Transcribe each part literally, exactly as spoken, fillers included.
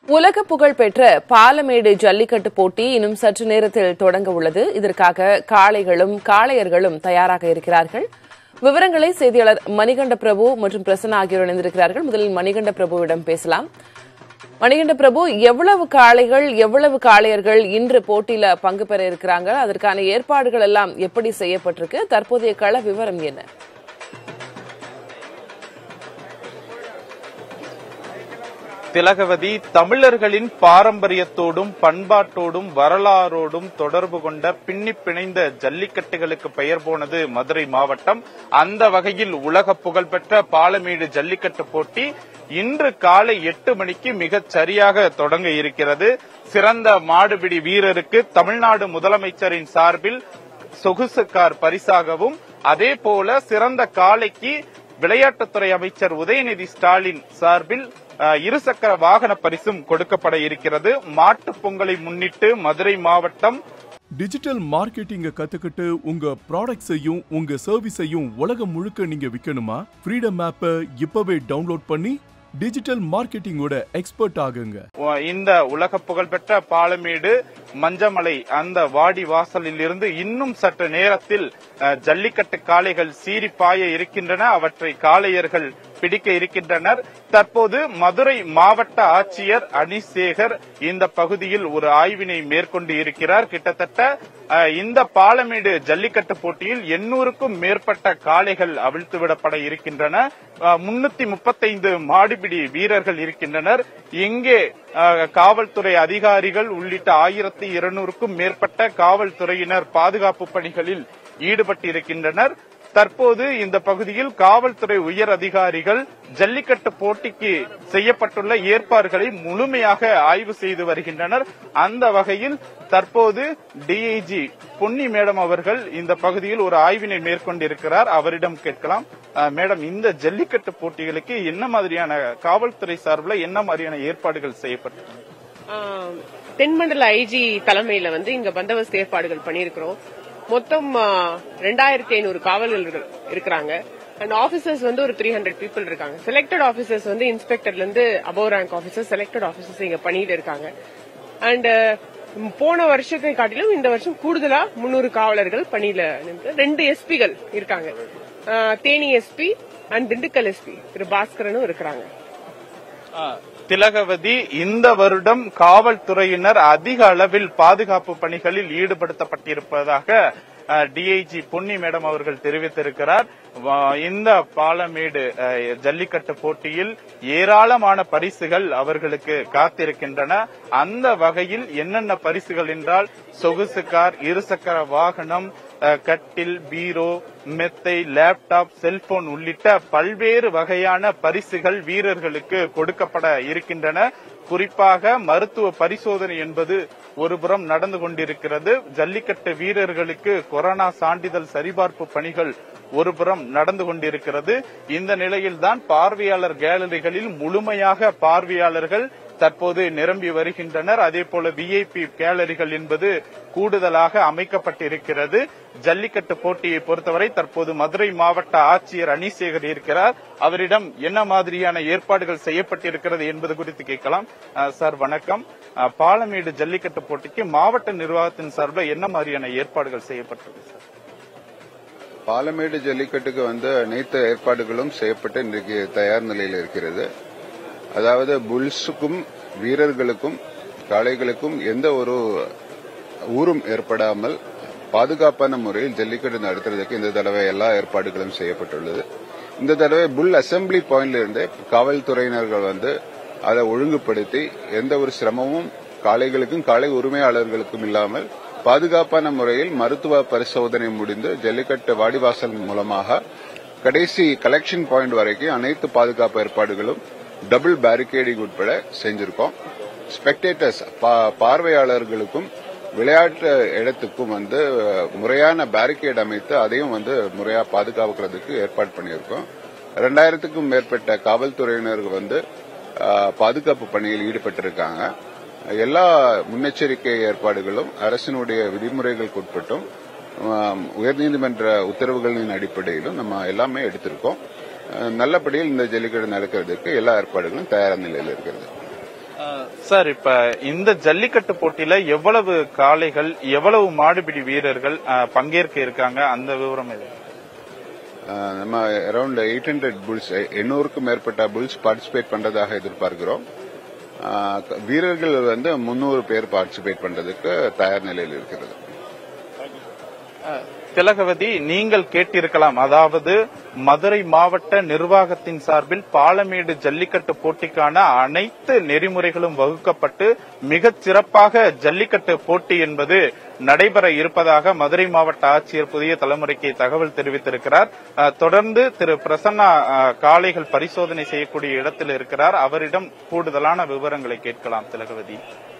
உலக புகழ் பெற்ற பாலமேடு ஜல்லிக்கட்டு போட்டி இன்னும் சற்று நேரத்தில் தொடங்க உள்ளது. இதற்காக காளைகளும் காளையர்களும் தயாராக இருக்கிறார்கள். விவரங்களை செய்தியாளர் மணிகண்ட பிரபு மற்றும் பிரசன்னா ஆகியோர் இணைந்திருக்கிறார்கள். முதலில் மணிகண்ட பிரபுவிடம் பேசலாம். மணிகண்ட பிரபு, எவ்வளவு காளைகள் எவ்வளவு காளையர்கள் இன்று போட்டியில பங்கு பெற இருக்கிறாங்க? அதற்கான ஏற்பாடுகள் எல்லாம் எப்படி செய்யப்பட்டிருக்கு? தற்போதைய கள விவரம் என்ன? திலகவதி, தமிழர்களின் பாரம்பரியத்தோடும் பண்பாட்டோடும் வரலாறோடும் தொடர்பு கொண்ட பின்னி பிணைந்த ஜல்லிக்கட்டுகளுக்கு பெயர் போனது மதுரை மாவட்டம். அந்த வகையில் உலக புகழ்பெற்ற பாலமேடு ஜல்லிக்கட்டு போட்டி இன்று காலை எட்டு மணிக்கு மிகச் சரியாக தொடங்க இருக்கிறது. சிறந்த மாடுபிடி வீரருக்கு தமிழ்நாடு முதலமைச்சரின் சார்பில் சொகுசு கார் பரிசாகவும், அதே போல சிறந்த காளைக்கு விளையாட்டுத்துறை அமைச்சர் உதயநிதி ஸ்டாலின் சார்பில் இருசக்கர வாகன பரிசும் கொடுக்கப்பட இருக்கிறது. மாட்டுப் பொங்கலை முன்னிட்டு மதுரை மாவட்டம் டிஜிட்டல் மார்க்கெட்டிங்க கத்துக்கிட்டு உங்க ப்ராடக்ட்ஸையும் உங்க சர்வீஸையும் உலகம் முழுக்க நீங்க விற்கணுமா? ஃப்ரீடம் ஆப்பை இப்பவே டவுன்லோட் பண்ணி டிஜிட்டல் மார்க்கெட்டிங்கோட எக்ஸ்பர்ட் ஆகுங்க. இந்த உலக புகழ்பெற்ற பாலமேடு மஞ்சமலை அந்த வாடி வாசலில் இருந்து இன்னும் சற்று நேரத்தில் ஜல்லிக்கட்டு காளைகள் சீறி பாய இருக்கின்றன. அவற்றை காளையர்கள் பிடிக்க இருக்கின்றனர். தற்போது மதுரை மாவட்ட ஆட்சியர் அனிசேகர் இந்த பகுதியில் ஒரு ஆய்வினை மேற்கொண்டு இருக்கிறார். கிட்டத்தட்ட இந்த பாலமேடு ஜல்லிக்கட்டு போட்டியில் எண்ணூறுக்கும் மேற்பட்ட காளைகள் அவிழ்த்துவிடப்பட இருக்கின்றன. முன்னூத்தி முப்பத்தைந்து மாடுபிடி வீரர்கள் இருக்கின்றனர். இங்கே காவல்துறை அதிகாரிகள் உள்ளிட்ட ஆயிரத்தி இருநூறுக்கும் மேற்பட்ட காவல்துறையினர் பாதுகாப்பு பணிகளில் ஈடுபட்டிருக்கின்றனர். தற்போது இந்த பகுதியில் காவல்துறை உயர் அதிகாரிகள் ஜல்லிக்கட்டு போட்டிக்கு செய்யப்பட்டுள்ள ஏற்பாடுகளை முழுமையாக ஆய்வு செய்து வருகின்றனர். அந்த வகையில் தற்போது டிஐஜி பொன்னி மேடம் அவர்கள் இந்த பகுதியில் ஒரு ஆய்வினை மேற்கொண்டிருக்கிறார். அவரிடம் கேட்கலாம். மேடம், இந்த ஜல்லிக்கட்டு போட்டிகளுக்கு என்ன மாதிரியான காவல்துறை சார்பில் என்ன மாதிரியான ஏற்பாடுகள் செய்யப்பட்டன? தென்மண்டல ஐஜி தலைமையில வந்து இங்க பந்தோபஸ்து ஏற்பாடுகள் பண்ணியிருக்கிறோம். மொத்தம் ரெண்டாயிரத்தி ஐநூறு காவலர்கள் இருக்கிறாங்க. அண்ட் ஆபீசர்ஸ் வந்து ஒரு த்ரீ ஹண்ட்ரட் பீப்புள் இருக்காங்க. செலக்டட் ஆபீசர்ஸ் வந்து இன்ஸ்பெக்டர்ல இருந்து above rank officers, selected officers இங்க பண்ணிட்டு இருக்காங்க. அண்ட் போன வருஷத்தை காட்டிலும் இந்த வருஷம் கூடுதலா முன்னூறு காவலர்கள் பணியில ரெண்டு எஸ்பிகள் இருக்காங்க. Theni SP and Dindigul SP Thiru பாஸ்கரனும் இருக்கிறாங்க. திலகவதி, இந்த வருடம் காவல்துறையினர் அதிக அளவில் பாதுகாப்பு பணிகளில் ஈடுபடுத்தப்பட்டிருப்பதாக டிஐஜி பொன்னி மேடம் அவர்கள் தெரிவித்திருக்கிறார். இந்த பாலமேடு ஜல்லிக்கட்டு போட்டியில் ஏராளமான பரிசுகள் அவர்களுக்கு காத்திருக்கின்றன. அந்த வகையில் என்னென்ன பரிசுகள் என்றால் சொகுசு கார், இருசக்கர வாகனம், கட்டில், பீரோ, மெத்தை, லேப்டாப், செல்போன் உள்ளிட்ட பல்வேறு வகையான பரிசுகள் வீரர்களுக்கு கொடுக்கப்பட இருக்கின்றன. குறிப்பாக மருத்துவ பரிசோதனை என்பது ஒருபுறம் நடந்து கொண்டிருக்கிறது. ஜல்லிக்கட்டு வீரர்களுக்கு கொரோனா சான்றிதழ் சரிபார்ப்பு பணிகள் ஒருபுறம் நடந்து கொண்டிருக்கிறது. இந்த நிலையில்தான் பார்வையாளர் கேலரிகளில் முழுமையாக பார்வையாளர்கள் தற்போது நிரம்பி வருகின்றனர். அதே போல விஐபி கேலரிகள் என்பது கூடுதலாக அமைக்கப்பட்டிருக்கிறது. ஜல்லிக்கட்டு போட்டியை பொறுத்தவரை தற்போது மதுரை மாவட்ட ஆட்சியர் அனிசேகர் இருக்கிறார். அவரிடம் என்ன மாதிரியான ஏற்பாடுகள் செய்யப்பட்டிருக்கிறது என்பது குறித்து கேட்கலாம். சார் வணக்கம். பாலமேடு ஜல்லிக்கட்டு போட்டிக்கு மாவட்ட நிர்வாகத்தின் சார்பில் என்ன மாதிரியான ஏற்பாடுகள் செய்யப்பட்டிருக்கு சார்? பாலமேடு ஜல்லிக்கட்டுக்கு வந்து அனைத்து ஏற்பாடுகளும் செய்யப்பட்டு இன்றைக்கு தயார் நிலையில் இருக்கிறது. அதாவது புல்ஸுக்கும் வீரர்களுக்கும் காளைகளுக்கும் எந்த ஒரு ஊரும் ஏற்படாமல் பாதுகாப்பான முறையில் ஜல்லிக்கட்டு நடத்துவதற்கு இந்த தடவை எல்லா ஏற்பாடுகளும் செய்யப்பட்டுள்ளது. இந்த தடவை புல் அசம்பிளி பாயிண்ட்ல இருந்து காவல்துறையினர்கள் வந்து அதை ஒழுங்குபடுத்தி எந்த ஒரு சிரமமும் காளைகளுக்கும் காளை உரிமையாளர்களுக்கும் இல்லாமல் பாதுகாப்பான முறையில் மருத்துவ பரிசோதனை முடிந்து ஜல்லிக்கட்டு வாடிவாசல் மூலமாக கடைசி கலெக்ஷன் பாயிண்ட் வரைக்கும் அனைத்து பாதுகாப்பு ஏற்பாடுகளும் டபுள் பேரிகேடிங் உட்பட செஞ்சிருக்கோம். ஸ்பெக்டேட்டர்ஸ் பார்வையாளர்களுக்கும் விளையாட்டு இடத்துக்கும் வந்து முறையான பேரிகேட் அமைத்து அதையும் வந்து முறையா பாதுகாக்கிறதுக்கு ஏற்பாடு பண்ணியிருக்கோம். இரண்டாயிரத்துக்கும் மேற்பட்ட காவல்துறையினர்கள் வந்து பாதுகாப்பு பணியில் ஈடுபட்டிருக்காங்க. எல்லா முன்னெச்சரிக்கை ஏற்பாடுகளும் அரசினுடைய விதிமுறைகளுக்கு உட்பட்டும் உயர்நீதிமன்ற உத்தரவுகளின் அடிப்படையிலும் நம்ம எல்லாமே எடுத்திருக்கோம். நல்லபடியில் இந்த ஜல்லிக்கட்டு நடக்கிறதுக்கு எல்லா ஏற்பாடுகளும் தயாரான நிலையில் இருக்கிறது. சார், இப்ப இந்த ஜல்லிக்கட்டு போட்டியில எவ்வளவு காளைகள், எவ்வளவு மாடுபிடி வீரர்கள் பங்கேற்க இருக்காங்க, அந்த விவரம் எது? நம்ம அரௌண்ட் எயிட் ஹண்ட்ரட் புல்ஸ், எண்ணூறுக்கும் மேற்பட்ட புல்ஸ் பார்ட்டிசிபேட் பண்றதாக எதிர்பார்க்கிறோம். வீரர்கள் வந்து முன்னூறு பேர் பார்ட்டிசிபேட் பண்றதுக்கு தயார் நிலையில் இருக்கிறது. திலகவதி, நீங்கள் கேட்டிருக்கலாம், அதாவது மதுரை மாவட்ட நிர்வாகத்தின் சார்பில் பாலமேடு ஜல்லிக்கட்டு போட்டிக்கான அனைத்து நெறிமுறைகளும் வகுக்கப்பட்டு மிகச் சிறப்பாக ஜல்லிக்கட்டு போட்டி என்பது நடைபெற இருப்பதாக மதுரை மாவட்ட ஆட்சியர் புதிய தலைமுறைக்கு தகவல் தெரிவித்திருக்கிறார். தொடர்ந்து திரு பிரசன்னா காளைகள் பரிசோதனை செய்யக்கூடிய இடத்தில் இருக்கிறார். அவரிடம் கூடுதலான விவரங்களை கேட்கலாம். திலகவதி.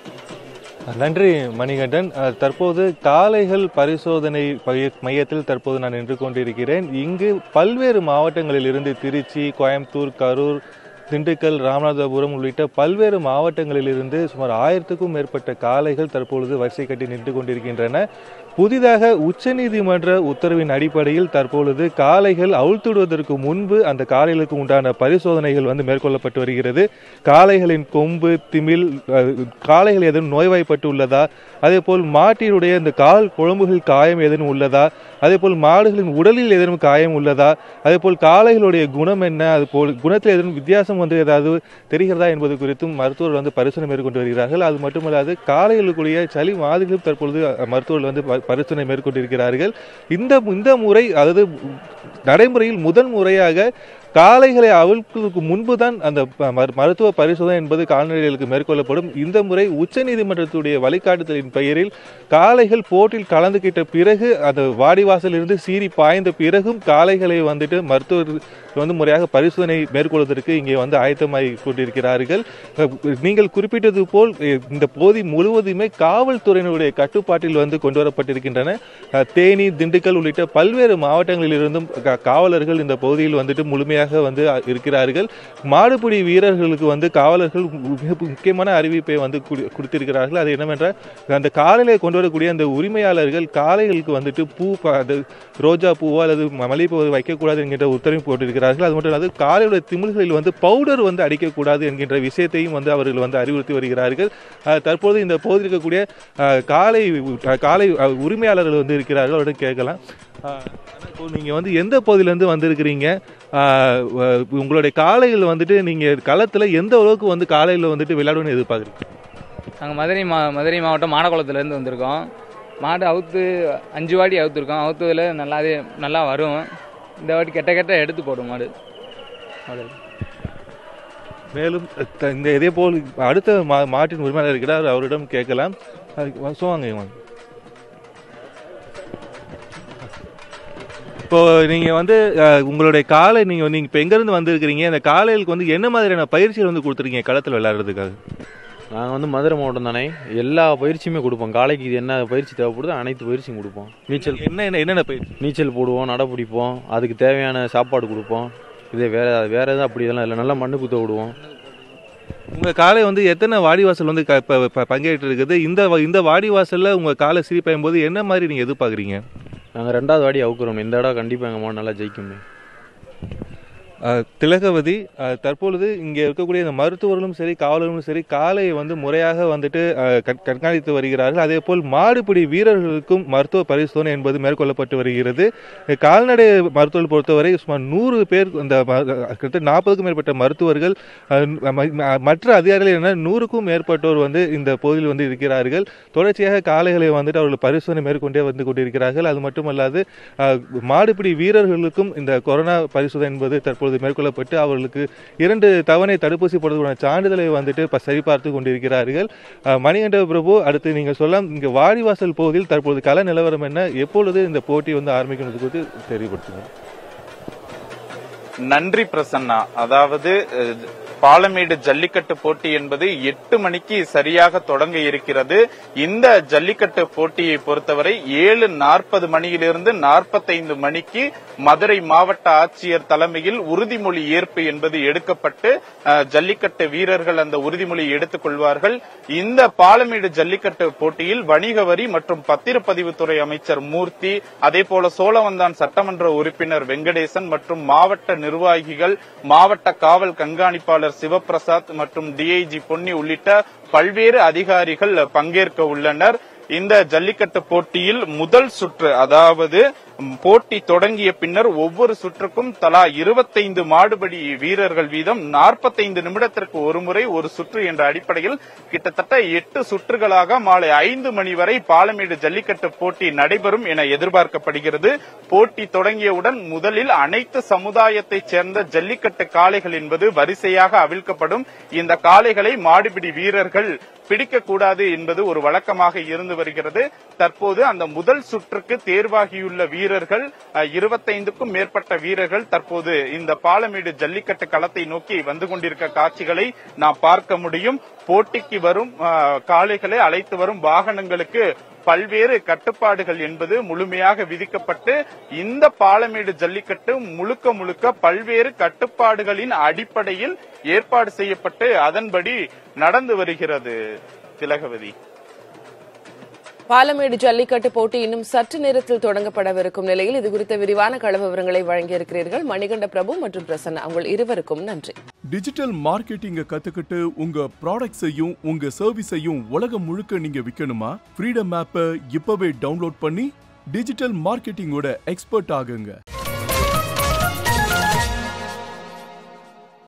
நன்றி மணிகண்டன். தற்போது காளைகள் பரிசோதனை மையத்தில் தற்போது நான் நின்று கொண்டிருக்கிறேன். இங்கு பல்வேறு மாவட்டங்களில் இருந்து திருச்சி, கோயம்புத்தூர், கரூர், திண்டுக்கல், ராமநாதபுரம் உள்ளிட்ட பல்வேறு மாவட்டங்களில் இருந்து சுமார் ஆயிரத்துக்கும் மேற்பட்ட காளைகள் தற்பொழுது வரிசை கட்டி நின்று கொண்டிருக்கின்றன. புதிதாக உச்சநீதிமன்ற உத்தரவின் அடிப்படையில் தற்பொழுது காளைகள் அவுழ்த்துடுவதற்கு முன்பு அந்த காளைகளுக்கு உண்டான பரிசோதனைகள் வந்து மேற்கொள்ளப்பட்டு வருகிறது. காளைகளின் கொம்பு, திமில், காளைகள் ஏதேனும் நோய்வாய்ப்பட்டு உள்ளதா, அதே போல் மாட்டினுடைய இந்த கால் குழம்புகள் காயம் ஏதேனும் உள்ளதா, அதே போல் மாடுகளின் உடலில் ஏதேனும் காயம் உள்ளதா, அதே போல் காளைகளுடைய குணம் என்ன, அது போல் குணத்தில் ஏதேனும் வித்தியாசம் வந்து ஏதாவது தெரிகிறதா என்பது குறித்தும் மருத்துவர்கள் வந்து பரிசோதனை மேற்கொண்டு வருகிறார்கள். அது மட்டுமல்லாது காளைகளுக்குரிய சளி மாதிரிகளும் தற்பொழுது மருத்துவர்கள் வந்து பரிசோதனை மேற்கொண்டிருக்கிறார்கள். இந்த இந்த முறை, அதாவது நடைமுறையில் முதல் முறையாக காளைகளை அவிழ்ப்பதற்கு முன்புதான் அந்த மருத்துவ பரிசோதனை என்பது கால்நடைகளுக்கு மேற்கொள்ளப்படும். இந்த முறை உச்சநீதிமன்றத்துடைய வழிகாட்டுதலின் பெயரில் காளைகள் போட்டியில் கலந்துகிட்ட பிறகு அந்த வாடிவாசல் இருந்து சீறி பாய்ந்த பிறகும் காளைகளை வந்துட்டு மருத்துவர் வந்து முறையாக பரிசோதனை மேற்கொள்வதற்கு இங்கே வந்து ஆயத்தமாகி கொண்டிருக்கிறார்கள். நீங்கள் குறிப்பிட்டது போல் இந்த பகுதி முழுவதுமே காவல்துறையினுடைய கட்டுப்பாட்டில் வந்து கொண்டு வரப்பட்டிருக்கின்றன. தேனி, திண்டுக்கல் உள்ளிட்ட பல்வேறு மாவட்டங்களில் இருந்தும் காவலர்கள் இந்த பகுதியில் வந்துட்டு முழுமையாக வந்து இருக்கிறார்கள். மாடுபிடி வீரர்களுக்கு வந்து காவலர்கள் முக்கியமான அறிவிப்பை வந்து கொடுத்திருக்கிறார்கள். அது என்னவென்றால், அந்த காளைகளை கொண்டு வரக்கூடிய அந்த உரிமையாளர்கள் காளைகளுக்கு வந்துட்டு பூ, ரோஜா பூவோ அல்லது மல்லிகைப்பூ வைக்கக்கூடாது என்கின்ற உத்தரவு போட்டிருக்கிறார்கள். அது மட்டும் இல்லாது காளையுடைய திமில்களில் வந்து பவுடர் வந்து அடிக்கக்கூடாது என்கின்ற விஷயத்தையும் வந்து அவர்கள் வந்து அறிவுறுத்தி வருகிறார்கள். தற்போது இந்த பகுதியில் இருக்கக்கூடிய காளை காளை உரிமையாளர்கள் வந்து இருக்கிறார்கள். அவருடன் கேட்கலாம். இப்போ நீங்க வந்து எந்த பகுதியிலேருந்து வந்திருக்கிறீங்க? உங்களுடைய காளைகள் வந்துட்டு நீங்க களத்துல எந்த அளவுக்கு வந்து காளையில் வந்துட்டு விளையாடுன்னு எதிர்பார்க்குறீங்க? நாங்கள் மதுரை மா மதுரை மாவட்டம் மாடக்குளத்துலேருந்து வந்திருக்கோம். மாடு அவுத்து அஞ்சு வாடி அவுத்துருக்கோம். அவுத்ததில் நல்லாவே நல்லா வரும். இந்த வாட்டி கெட்ட கெட்ட எடுத்து போடும் மாடு. மேலும் இந்த இதே போல் அடுத்த மா மாட்டின் உரிமையாளர் இருக்கிறார், அவரிடம் கேட்கலாம். வாங்க. இப்போ நீங்க வந்து உங்களுடைய காளை நீங்க நீங்க இப்போ எங்கேருந்து வந்திருக்கிறீங்க? அந்த காளைகளுக்கு வந்து என்ன மாதிரியான பயிற்சிகள் வந்து கொடுத்துருக்கீங்க களத்தில் விளையாடுறதுக்காக? நாங்கள் வந்து மதுரை மாவட்டம் தானே, எல்லா பயிற்சியுமே கொடுப்போம். காளைக்கு இது என்ன பயிற்சி தேவைப்படுதோ அனைத்து பயிற்சியும் கொடுப்போம். நீச்சல் என்ன என்னென்ன பயிற்சி? நீச்சல் போடுவோம், நடை பிடிப்போம், அதுக்கு தேவையான சாப்பாடு கொடுப்போம். இதே வேற வேற எதுவும் அப்படி இதெல்லாம் இல்லை. நல்லா மண்ணு குத்த விடுவோம். உங்கள் காளை வந்து எத்தனை வாடிவாசல் வந்து பங்கேற்று இருக்குது? இந்த இந்த வாடிவாசலில் உங்கள் காளை சிரி பாயும் போது என்ன மாதிரி நீங்கள் எதிர்பார்க்குறீங்க? நாங்கள் ரெண்டாவது வாடி அவுக்குறோம். இந்த இடம் கண்டிப்பாக எங்கள் மாடு நல்லா ஜெயிக்குமே. திலகவதி, தற்பொழுது இங்கே இருக்கக்கூடிய இந்த மருத்துவர்களும் சரி காவலர்களும் சரி காளையை வந்து முறையாக வந்துட்டு கண்காணித்து வருகிறார்கள். அதே போல் மாடுபிடி வீரர்களுக்கும் மருத்துவ பரிசோதனை என்பது மேற்கொள்ளப்பட்டு வருகிறது. கால்நடை மருத்துவர்கள் பொறுத்தவரை சுமார் நூறு பேர், இந்த கிட்டத்தட்ட நாற்பதுக்கும் மேற்பட்ட மருத்துவர்கள், மற்ற அதிகாரிகள் என நூறுக்கும் மேற்பட்டோர் வந்து இந்த பகுதியில் வந்து இருக்கிறார்கள். தொடர்ச்சியாக காளைகளை வந்துட்டு அவர்கள் பரிசோதனை மேற்கொண்டே வந்து கொண்டிருக்கிறார்கள். அது மட்டுமல்லாது மாடுபிடி வீரர்களுக்கும் இந்த கொரோனா பரிசோதனை என்பது தற்போது மேற்கொள்ளப்பட்டு அவர்களுக்கு இரண்டு தவணை தடுப்பூசி போடுவதற்கான சான்றிதழை வந்துட்டு சரிபார்த்து கொண்டிருக்கிறார்கள். மணிகண்ட பிரபு, அடுத்து நீங்க சொல்லலாம், இங்க வாடிவாசல் பகுதியில் தற்போது கள நிலவரம் என்ன, எப்பொழுது இந்த போட்டி வந்து ஆரம்பிக்கும் குறித்து தெரியப்படுத்துங்க. நன்றி பிரசன்னா. அதாவது பாலமேடு ஜல்லிக்கட்டு போட்டி என்பது எட்டு மணிக்கு சரியாக தொடங்க இருக்கிறது. இந்த ஜல்லிக்கட்டு போட்டியை பொறுத்தவரை ஏழு நாற்பது மணியிலிருந்து நாற்பத்தைந்து மணிக்கு மதுரை மாவட்ட ஆட்சியர் தலைமையில் உறுதிமொழி ஏற்பு என்பது எடுக்கப்பட்டு ஜல்லிக்கட்டு வீரர்கள் அந்த உறுதிமொழி எடுத்துக் கொள்வார்கள். இந்த பாலமேடு ஜல்லிக்கட்டு போட்டியில் வணிக வரி மற்றும் பத்திரப்பதிவுத்துறை அமைச்சர் மூர்த்தி, அதே போல சோழவந்தான் சட்டமன்ற உறுப்பினர் வெங்கடேசன் மற்றும் மாவட்ட நிர்வாகிகள், மாவட்ட காவல் கண்காணிப்பாளர் கமிஷனர் சிவபிரசாத் மற்றும் டிஐஜி பொன்னி உள்ளிட்ட பல்வேறு அதிகாரிகள் பங்கேற்க உள்ளனர். இந்த ஜல்லிக்கட்டு போட்டியில் முதல் சுற்று, அதாவது போட்டி தொடங்கிய பின்னர் ஒவ்வொரு சுற்றுக்கும் தலா இருபத்தைந்து மாடுபிடி வீரர்கள் வீதம் நாற்பத்தைந்து நிமிடத்திற்கு ஒருமுறை ஒரு சுற்று என்ற அடிப்படையில் கிட்டத்தட்ட எட்டு சுற்றுகளாக மாலை ஐந்து மணி வரை பாலமேடு ஜல்லிக்கட்டு போட்டி நடைபெறும் என எதிர்பார்க்கப்படுகிறது. போட்டி தொடங்கியவுடன் முதலில் அனைத்து சமுதாயத்தைச் சேர்ந்த ஜல்லிக்கட்டு காளைகள் என்பது வரிசையாக அவிழ்க்கப்படும். இந்த காளைகளை மாடுபிடி வீரர்கள் பிடிக்கக்கூடாது என்பது ஒரு வழக்கமாக இருந்து வருகிறது. தற்போது அந்த முதல் சுற்றுக்கு தேர்வாகியுள்ள வீரர்கள் இருபத்தைந்துக்கும் மேற்பட்ட வீரர்கள் தற்போது இந்த பாலமேடு ஜல்லிக்கட்டு களத்தை நோக்கி வந்து கொண்டிருக்க காட்சிகளை நாம் பார்க்க முடியும். போட்டிக்கு வரும் காளைகளை அழைத்து வரும் வாகனங்களுக்கு பல்வேறு கட்டுப்பாடுகள் என்பது முழுமையாக விதிக்கப்பட்டு இந்த பாலமேடு ஜல்லிக்கட்டு முழுக்க முழுக்க பல்வேறு கட்டுப்பாடுகளின் அடிப்படையில் ஏற்பாடு செய்யப்பட்டு அதன்படி நடந்து வருகிறது. திலகவதி, பாலமேடு ஜல்லிக்கட்டு போட்டி இன்னும் சற்று நேரத்தில் தொடங்கப்படவிருக்கும் நிலையில் இது குறித்த விரிவான கள விவரங்களை வழங்கியிருக்கிறீர்கள் மணிகண்ட பிரபு மற்றும் பிரசன்னா. உங்கள் இருவருக்கும் நன்றி. டிஜிட்டல் மார்க்கெட்டிங்க கத்துக்கிட்டு உங்க ப்ராடக்ட்ஸையும் உங்க சர்வீஸையும் உலகம் முழுக்க நீங்க விற்கணுமா? ஃப்ரீடம் ஆப்பை இப்பவே டவுன்லோட் பண்ணி டிஜிட்டல் மார்க்கெட்டிங்கோட எக்ஸ்பர்ட் ஆகுங்க.